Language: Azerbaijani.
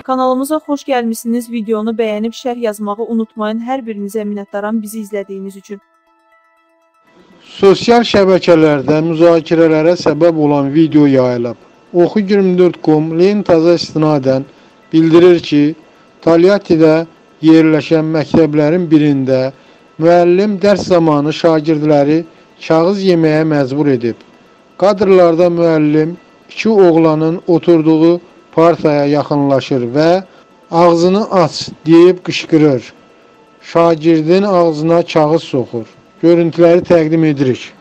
Kanalımıza xoş gəlmişsiniz. Videonu bəyənib şərh yazmağı unutmayın. Hər birinizə minnətdaram bizi izlədiyiniz üçün. Sosial şəbəkələrdə müzakirələrə səbəb olan video yayılıb. Oxu24.com lentaza istinadən bildirir ki, Tolyattidə yerləşən məktəblərin birində müəllim dərs zamanı şagirdləri kağız yeməyə məcbur edib. Kadrlarda müəllim iki oğlanın oturduğu partaya yaxınlaşır və ağzını aç deyib qışqırır. Şagirdin ağzına kağız soxur. Görüntüləri təqdim edirik.